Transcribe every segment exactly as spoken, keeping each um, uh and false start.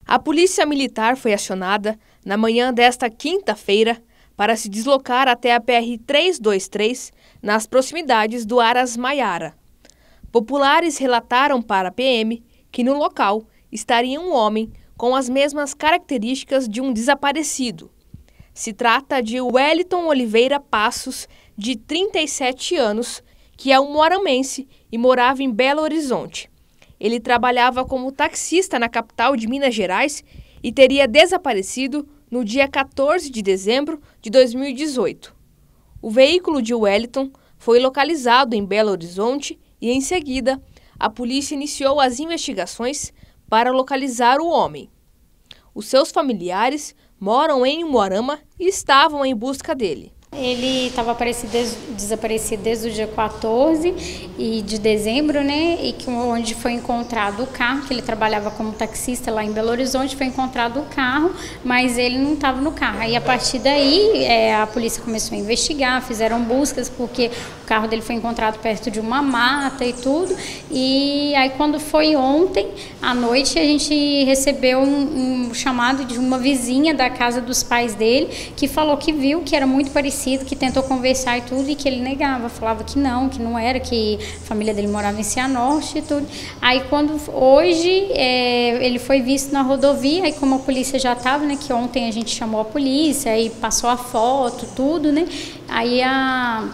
A Polícia Militar foi acionada na manhã desta quinta-feira para se deslocar até a P R trezentos e vinte e três, nas proximidades do Aras Maiara. Populares relataram para a P M que no local estaria um homem com as mesmas características de um desaparecido. Se trata de Wellington Oliveira Passos, de trinta e sete anos, que é um moaramense e morava em Belo Horizonte. Ele trabalhava como taxista na capital de Minas Gerais e teria desaparecido no dia quatorze de dezembro de dois mil e dezoito. O veículo de Wellington foi localizado em Belo Horizonte e, em seguida, a polícia iniciou as investigações para localizar o homem. Os seus familiares moram em Umuarama e estavam em busca dele. Ele estava desaparecido desde o dia quatorze de dezembro, né? E que onde foi encontrado o carro, que ele trabalhava como taxista lá em Belo Horizonte, foi encontrado o carro, mas ele não estava no carro. Aí a partir daí é, a polícia começou a investigar, fizeram buscas porque o carro dele foi encontrado perto de uma mata e tudo. E aí quando foi ontem à noite a gente recebeu um, um chamado de uma vizinha da casa dos pais dele que falou que viu que era muito parecido, que tentou conversar e tudo, e que ele negava, falava que não, que não era, que a família dele morava em Cianorte e tudo. Aí quando hoje é, ele foi visto na rodovia, aí como a polícia já estava, né, que ontem a gente chamou a polícia, aí passou a foto, tudo, né, aí a,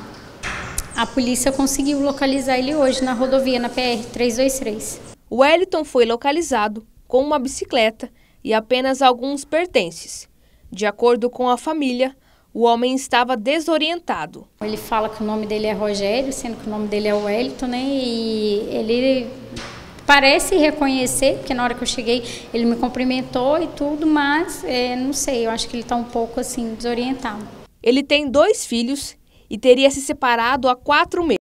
a polícia conseguiu localizar ele hoje na rodovia, na P R trezentos e vinte e três. O Wellington foi localizado com uma bicicleta e apenas alguns pertences. De acordo com a família, o homem estava desorientado. Ele fala que o nome dele é Rogério, sendo que o nome dele é Wellington, né? E ele parece reconhecer, porque na hora que eu cheguei ele me cumprimentou e tudo, mas é, não sei, eu acho que ele está um pouco assim desorientado. Ele tem dois filhos e teria se separado há quatro meses.